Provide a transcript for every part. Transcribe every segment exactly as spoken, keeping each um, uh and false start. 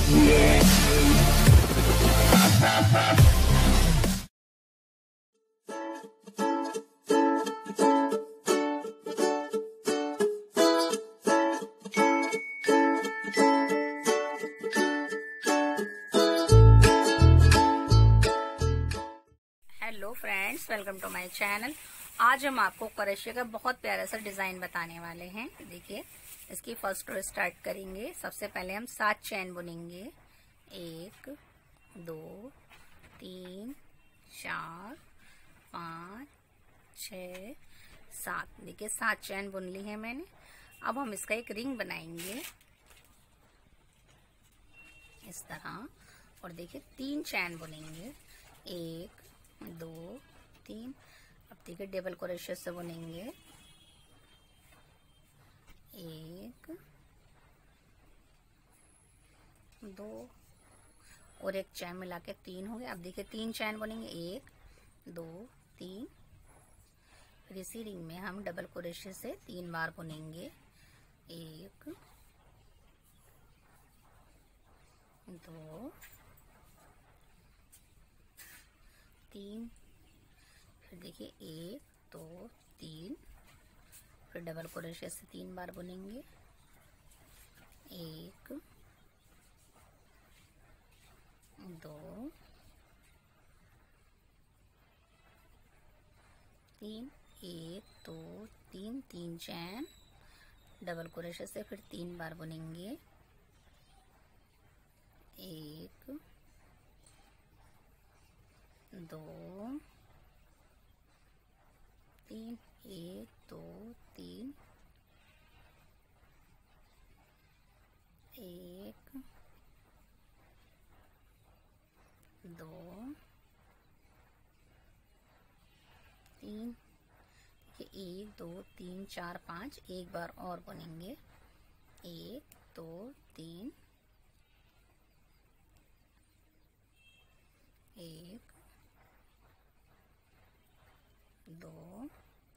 Hello friends, welcome to my channel. आज हम आपको क्रोशिया का बहुत प्यारा सा डिजाइन बताने वाले हैं। देखिए, इसकी फर्स्ट रो स्टार्ट करेंगे। सबसे पहले हम सात चैन बुनेंगे। एक, दो, तीन, चार, पाँच, छ, सात। देखिए, सात चैन बुन ली है मैंने। अब हम इसका एक रिंग बनाएंगे इस तरह। और देखिए, तीन चैन बुनेंगे। एक, दो, तीन। अब देखिए, डबल क्रोशिया से बुनेंगे। एक, दो और एक चैन मिला के तीन हो गए। अब देखिए, तीन चैन बुनेंगे। एक, दो, तीन। फिर इसी रिंग में हम डबल क्रोशिया से तीन बार बुनेंगे। एक, दो, तीन। फिर देखिए, एक, दो, तीन। फिर डबल क्रोशिया से तीन बार बुनेंगे। एक, दो, तीन। एक, दो, तीन। तीन चैन डबल क्रोशिया से फिर तीन बार बुनेंगे। एक, दो, तीन। एक, दो, तीन। एक, दो, तीन। एक, दो, तीन, चार, पाँच। एक बार और बुनेंगे। एक, दो, तीन। एक, दो,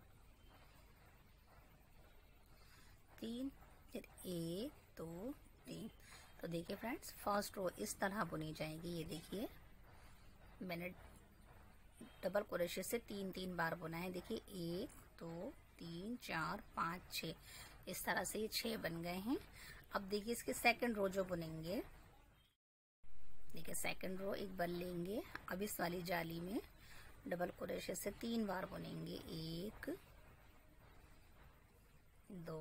तीन। फिर एक, दो, तीन। तो देखिए फ्रेंड्स, फर्स्ट रो इस तरह बुनी जाएगी। ये देखिए, मैंने डबल क्रोशिया से तीन तीन बार बुना है। देखिए, एक, दो, तीन, चार, पाँच, छः। इस तरह से ये छः बन गए हैं। अब देखिए, इसके सेकंड रो जो बुनेंगे। देखिए, सेकंड रो एक बार लेंगे। अब इस वाली जाली में डबल क्रोशिया से तीन बार बुनेंगे। एक, दो,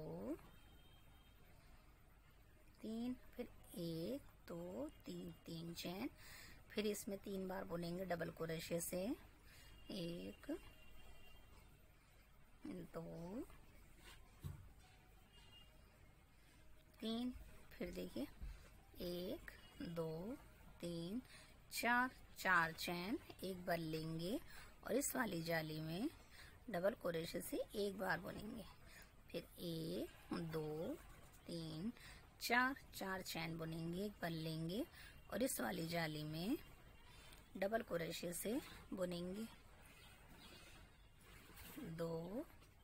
तीन। फिर एक, दो, तीन। तीन चैन। फिर इसमें तीन बार बुनेंगे डबल क्रोशिया से। एक, दो, तीन। फिर देखिए, एक, दो, तीन, चार। चार चैन एक बार लेंगे और इस वाली जाली में डबल क्रोशिया से एक बार बुनेंगे। फिर एक, दो, तीन, चार। चार चैन बुनेंगे, एक बार लेंगे और इस वाली जाली में डबल क्रोशिया से बुनेंगे। दो,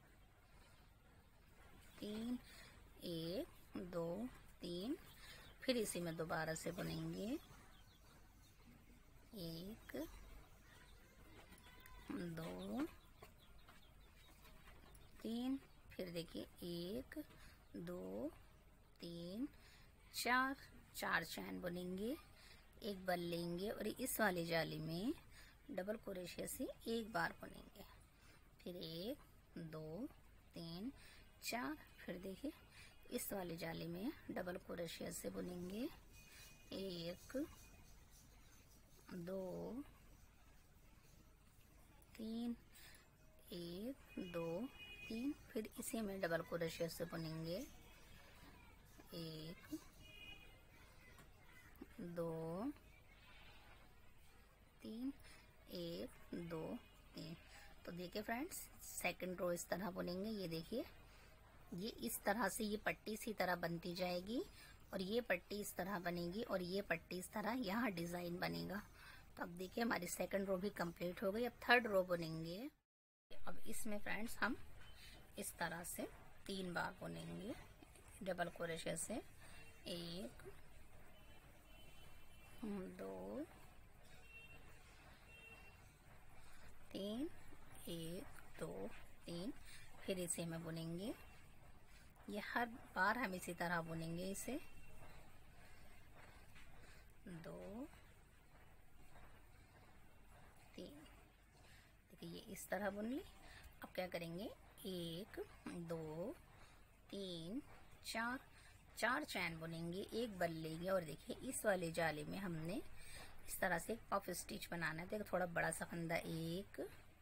तीन। एक, दो, तीन। फिर इसी में दोबारा से बुनेंगे। एक, दो, तीन। फिर देखिए, एक, दो, तीन, चार। चार चैन बुनेंगे, एक बार लेंगे और इस वाली जाली में डबल क्रोशिया से एक बार बुनेंगे। फिर एक, दो, तीन, चार। फिर देखिए, इस वाली जाली में डबल क्रोशिया से बुनेंगे। एक, दो, तीन। एक, दो, तीन। फिर इसी में डबल क्रोशिया से बुनेंगे। एक, दो, तीन। एक, दो, तीन। तो देखिए फ्रेंड्स, सेकंड रो इस तरह बुनेंगे। ये देखिए, ये इस तरह से ये पट्टी इसी तरह बनती जाएगी और ये पट्टी इस तरह बनेगी और ये पट्टी इस तरह यहाँ डिजाइन बनेगा। तो अब देखिए, हमारी सेकंड रो भी कंप्लीट हो गई। अब थर्ड रो बुनेंगे। अब इसमें फ्रेंड्स हम इस तरह से तीन बार बुनेंगे डबल क्रोशिया से। एक, दो, तीन, एक, दो, तीन, फिर इसे में बुनेंगे। ये हर बार हम इसी तरह बुनेंगे इसे। दो, तीन, देखिए ये इस तरह बुन ली। अब क्या करेंगे, एक, दो, तीन, चार, चार चैन बुनेंगे, एक बल लेंगे और देखिए इस वाले जाले में हमने इस तरह से एक पफ स्टिच बनाना है। देखो थोड़ा बड़ा सा फंदा, एक,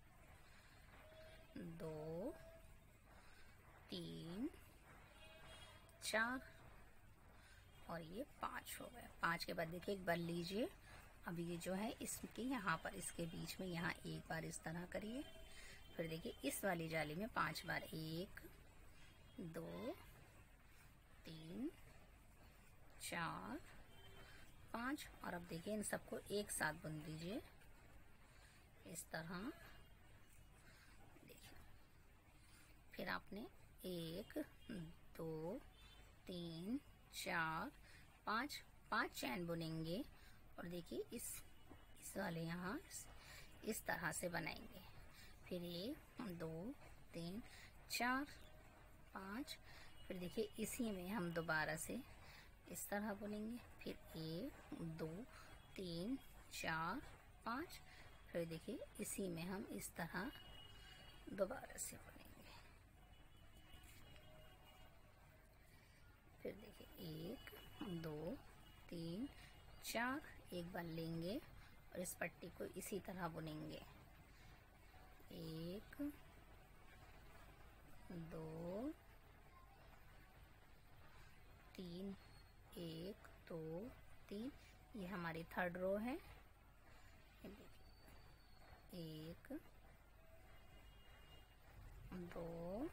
दो, तीन, चार और ये पांच हो गए। पांच के बाद देखिए एक बल लीजिए। अब ये जो है इसके यहाँ पर, इसके बीच में यहाँ एक बार इस तरह करिए। फिर देखिए इस वाली जाली में पांच बार, एक, दो, तीन, चार, पाँच। और अब देखिए इन सबको एक साथ बुन दीजिए इस तरह। देखिए फिर आपने एक, दो, तीन, चार, पाँच, पाँच चैन बुनेंगे और देखिए इस इस वाले यहाँ इस, इस तरह से बनाएंगे। फिर एक, दो, तीन, चार, पाँच, फिर देखिए इसी में हम दोबारा से इस तरह बुनेंगे। फिर एक, दो, तीन, चार, पाँच, फिर देखिए इसी में हम इस तरह दोबारा से बुनेंगे। फिर देखिए एक, दो, तीन, चार, एक बार लेंगे और इस पट्टी को इसी तरह बुनेंगे। एक, दो, तीन, एक, दो, तीन, ये हमारी थर्ड रो है। एक, दो,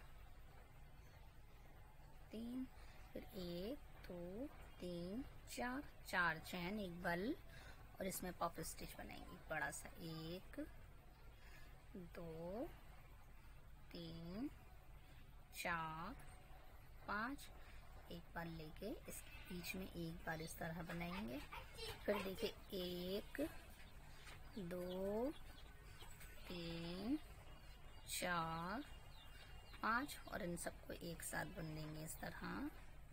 तीन, फिर एक, दो, तीन, चार, चार चैन, एक बल और इसमें पफ स्टिच बनाएंगे बड़ा सा। एक, दो, तीन, चार, पाँच, एक बार लेके इसके बीच में एक बार इस तरह बनाएंगे। फिर देखिए एक, दो, तीन, चार, पाँच और इन सबको एक साथ बुन देंगे इस तरह।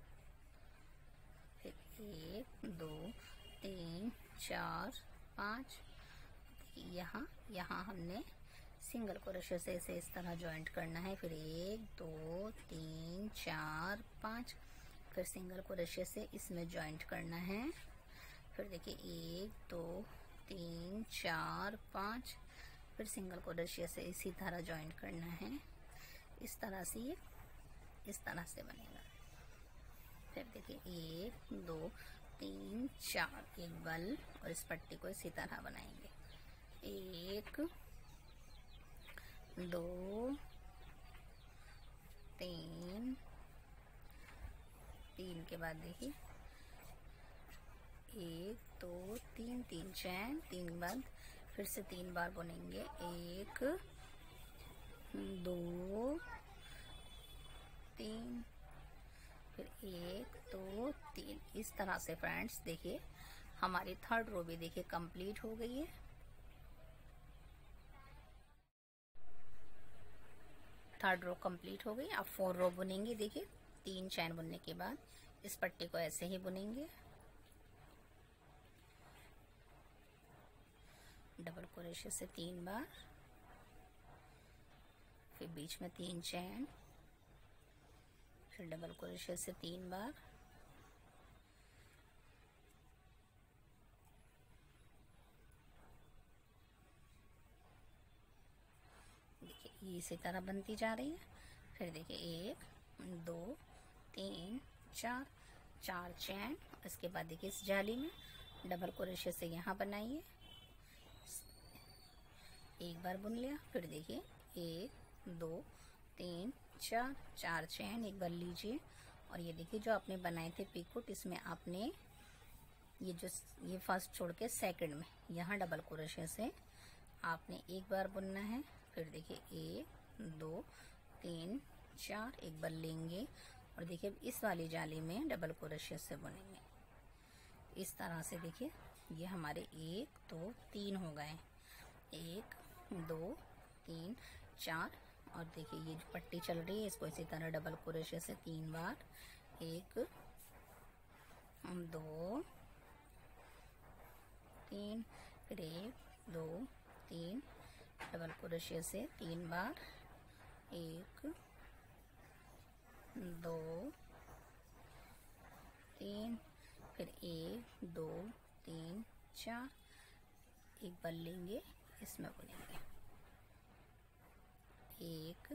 फिर एक, दो, तीन, चार, पाँच, यहाँ यहाँ हमने सिंगल क्रोशे से इसे इस तरह जॉइंट करना है। फिर एक, दो, तीन, चार, पाँच, फिर सिंगल क्रोशे से इसमें जॉइंट करना है। फिर देखिए एक, दो, तीन, चार, पाँच, फिर सिंगल क्रोशे से इसी तरह जॉइंट करना है। इस तरह से ये इस तरह से बनेगा। फिर देखिए एक, दो, तीन, चार, एक बल और इस पट्टी को इसी तरह बनाएंगे। एक, दो, तीन, तीन के बाद देखिए एक, दो, तीन, तीन चैन, तीन बाद फिर से तीन बार बुनेंगे। एक, दो, तीन, फिर एक, दो, तीन, इस तरह से फ्रेंड्स देखिए हमारी थर्ड रो भी देखिए कंप्लीट हो गई है। थर्ड रो कंप्लीट हो गई। अब फोर रो बुनेंगे। देखिए तीन चैन बुनने के बाद इस पट्टी को ऐसे ही बुनेंगे। डबल क्रोशे से तीन बार, फिर बीच में तीन चैन, फिर डबल क्रोशे से तीन बार, देखिए ये इसी तरह बनती जा रही है। फिर देखिए एक, दो, तीन, चार, चार चैन, इसके बाद देखिए इस जाली में डबल क्रोशे से यहाँ बनाइए, एक बार बुन लिया। फिर देखिए एक, दो, तीन, चार, चार चैन, एक बार लीजिए और ये देखिए जो आपने बनाए थे पिकोट, इसमें आपने ये जो ये फर्स्ट छोड़ के सेकंड में यहाँ डबल क्रोशे से आपने एक बार बुनना है। फिर देखिए एक, दो, तीन, चार, एक बार लेंगे और देखिए इस वाली जाली में डबल क्रोशे से बुनेंगे। इस तरह से देखिए ये हमारे एक दो तीन हो गए, एक दो तीन चार। और देखिए ये जो पट्टी चल रही है इसको इसी तरह डबल क्रोशे से तीन बार, एक दो तीन, फिर एक दो तीन, डबल क्रोशे से तीन बार, एक दो तीन, फिर एक दो तीन चार, एक बार लेंगे इसमें बुनेंगे, एक,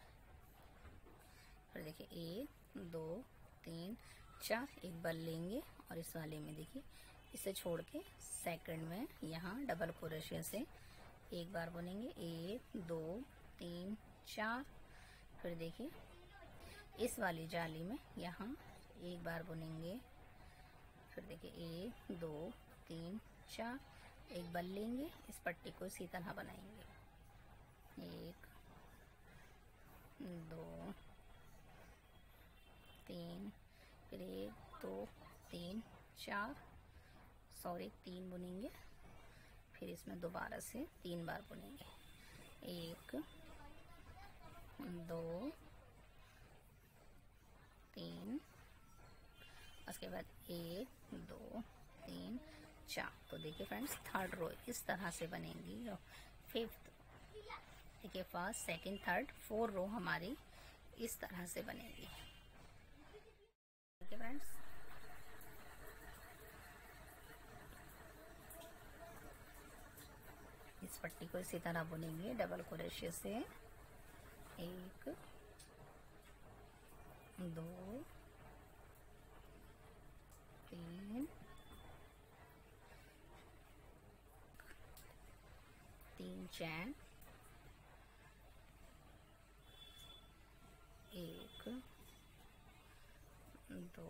फिर देखिए एक दो तीन चार, एक बार लेंगे और इस वाले में देखिए इसे छोड़ के सेकंड में यहाँ डबल क्रोशे से एक बार बुनेंगे, एक दो तीन चार। फिर देखिए इस वाली जाली में यहाँ एक बार बुनेंगे, फिर देखिए एक दो तीन चार, एक बार लेंगे, इस पट्टी को इसी तरह बनाएंगे, एक दो तीन, फिर एक दो तीन चार, सॉरी तीन बुनेंगे, फिर इसमें दोबारा से तीन बार बुनेंगे, एक दो तीन, उसके बाद एक दो तीन चार। तो देखिए फ्रेंड्स थर्ड रो इस तरह से बनेगी, और फिफ्थ देखिए first second third four row हमारी इस तरह से बनेगी। देखिए फ्रेंड्स इस पट्टी को इसी तरह बुनेंगे डबल क्रोशे से, एक दो तीन, तीन चैन, एक दो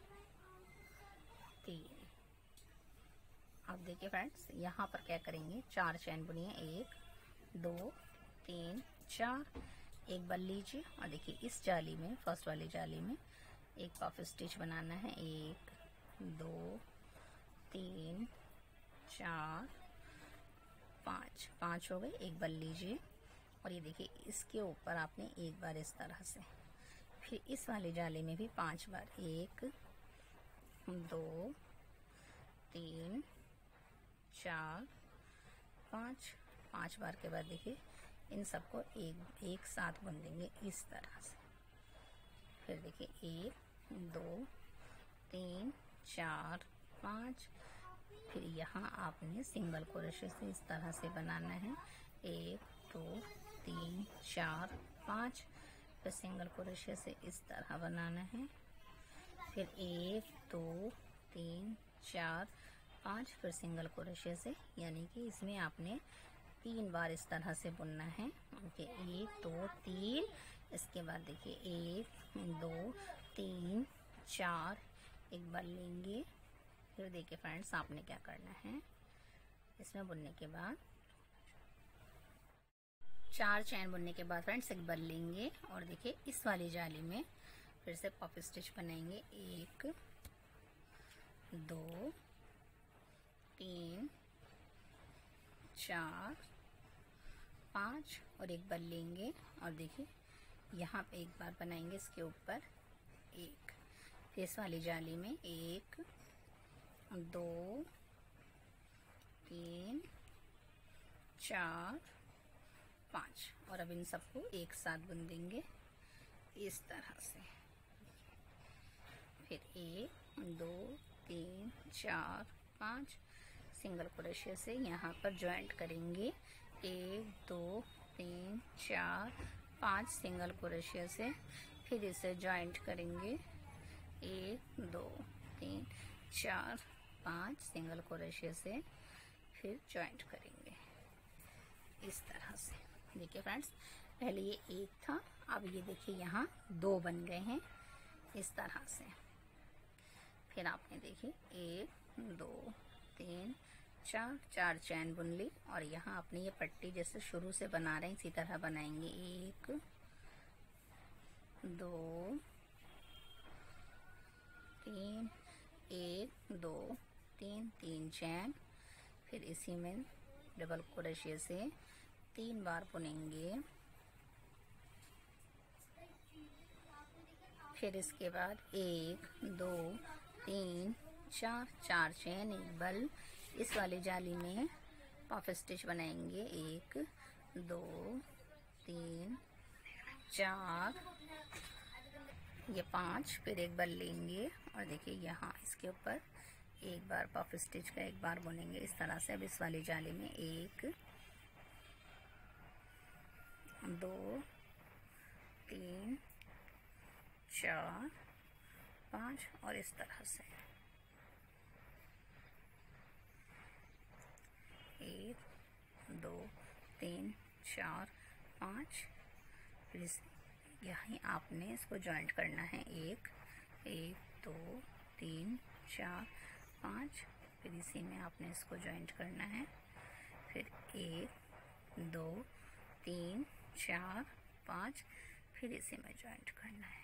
तीन। अब देखिए फ्रेंड्स यहाँ पर क्या करेंगे, चार चैन बुनिए, एक दो तीन चार, एक बार लीजिए और देखिए इस जाली में फर्स्ट वाली जाली में एक पफ स्टिच बनाना है, एक दो तीन चार पाँच, पाँच हो गए, एक बार लीजिए और ये देखिए इसके ऊपर आपने एक बार इस तरह से, फिर इस वाली जाली में भी पांच बार, एक दो तीन चार पाँच, पांच बार के बाद देखिए इन सबको एक एक साथ बुन देंगे इस तरह से। फिर देखिए एक दो तीन चार पाँच, फिर यहाँ आपने सिंगल क्रोशे से इस तरह से बनाना है, एक दो तीन चार पाँच, फिर सिंगल क्रोशे से इस तरह बनाना है, फिर एक दो तीन चार पाँच, फिर सिंगल क्रोशे से, यानी कि इसमें आपने तीन बार इस तरह से बुनना है। ओके, एक दो तीन, इसके बाद देखिए एक दो तीन चार, एक बार लेंगे, फिर देखिए फ्रेंड्स आपने क्या करना है, इसमें बुनने के बाद चार चैन बुनने के बाद फ्रेंड्स एक बार लेंगे और देखिए इस वाली जाली में फिर से पफ स्टिच बनाएंगे, एक दो तीन चार पाँच और एक बार लेंगे और देखिए यहाँ पे एक बार बनाएंगे इसके ऊपर एक, फिर इस वाली जाली में एक दो तीन चार पाँच, और अब इन सबको एक साथ बुन देंगे इस तरह से। फिर एक दो तीन चार पाँच, सिंगल क्रोशे से यहाँ पर जॉइंट करेंगे, एक दो तीन चार पाँच, सिंगल क्रोशे से, फिर इसे जॉइंट करेंगे, एक दो तीन चार पाँच, सिंगल क्रोशे से, फिर जॉइंट करेंगे इस तरह से। देखिए फ्रेंड्स पहले ये एक था, अब ये देखिए यहाँ दो बन गए हैं इस तरह से। फिर आपने देखिए एक दो तीन चार, चार चैन बुन ली और यहाँ आपने ये पट्टी जैसे शुरू से बना रहे हैं इसी तरह बनाएंगे, एक दो तीन, एक दो तीन तीन चैन, फिर इसी में डबल क्रोशिया से तीन बार बुनेंगे। फिर इसके बाद एक दो तीन चार, चार चैन, एक बल। इस वाली जाली में पफ स्टिच बनाएंगे। एक दो तीन चार, ये पांच, फिर एक बल लेंगे और देखिए यहाँ इसके ऊपर एक बार पफ स्टिच का एक बार बुनेंगे इस तरह से। अब इस वाली जाली में एक दो तीन चार पाँच और इस तरह से एक दो तीन चार पाँच, फिर यहीं आपने इसको जॉइंट करना है। एक एक दो तीन चार पाँच, फिर इसी में आपने इसको जॉइंट करना है। फिर एक दो तीन चार पाँच, फिर इसी में जॉइंट करना है।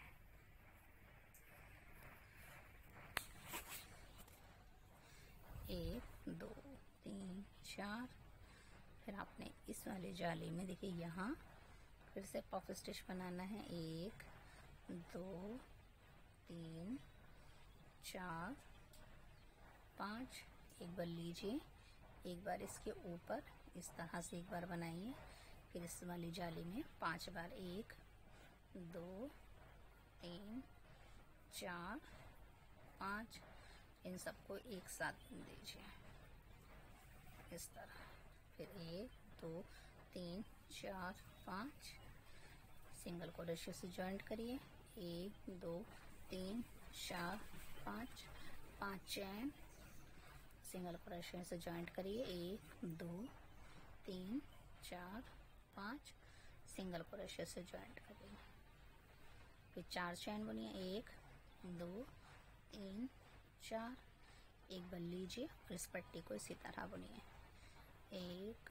एक दो तीन चार, फिर आपने इस वाली जाली में देखिए यहाँ फिर से पफ स्टिच बनाना है। एक दो तीन चार पाँच, एक बार लीजिए, एक बार इसके ऊपर इस तरह से एक बार बनाइए। फिर इस वाली जाली में पांच बार, एक दो तीन चार पाँच, इन सबको एक साथ बुन दीजिए इस तरह। फिर एक दो तीन चार पाँच, सिंगल क्रोशिया से जॉइंट करिए। एक दो तीन चार पाँच, पाँच चैन, सिंगल क्रोशिया से जॉइंट करिए। एक दो तीन चार पाँच, सिंगल क्रोशिया से जॉइंट करिए। फिर चार चैन बुनिए। एक दो तीन चार, एक बल लीजिए और इस पट्टी को इसी तरह बुनिए। एक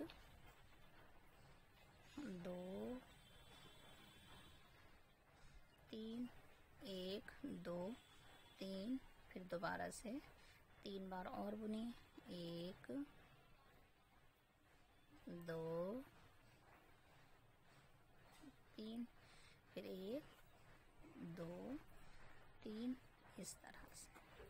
दो तीन, एक दो तीन, फिर दोबारा से तीन बार और बुनिए। एक दो तीन, फिर एक दो तीन, इस तरह से।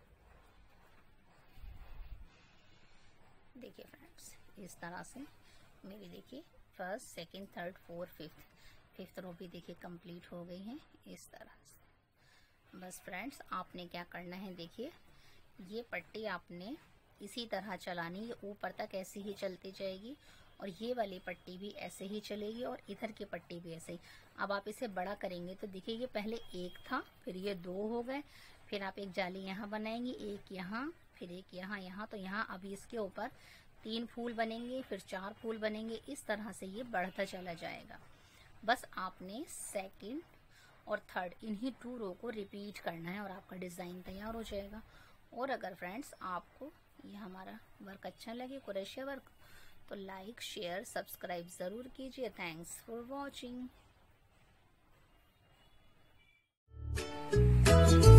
देखिए फ्रेंड्स, इस तरह से मेरी देखिए first second third fourth fifth fifth row भी देखिए कंप्लीट हो गई है इस तरह से। बस फ्रेंड्स, आपने क्या करना है, देखिए ये पट्टी आपने इसी तरह चलानी, ये ऊपर तक ऐसे ही चलती जाएगी और ये वाली पट्टी भी ऐसे ही चलेगी और इधर की पट्टी भी ऐसे ही। अब आप इसे बड़ा करेंगे तो देखिए ये पहले एक था, फिर ये दो हो गए, फिर आप एक जाली यहाँ बनाएंगे, एक यहाँ, फिर एक यहाँ यहाँ, तो यहाँ अभी इसके ऊपर तीन फूल बनेंगे, फिर चार फूल बनेंगे। इस तरह से ये बढ़ता चला जाएगा। बस आपने सेकंड और थर्ड इन्हीं टू रो को रिपीट करना है और आपका डिज़ाइन तैयार हो जाएगा। और अगर फ्रेंड्स आपको ये हमारा वर्क अच्छा लगे, क्रोशिया वर्क, तो लाइक शेयर सब्सक्राइब ज़रूर कीजिए। Thanks for watching.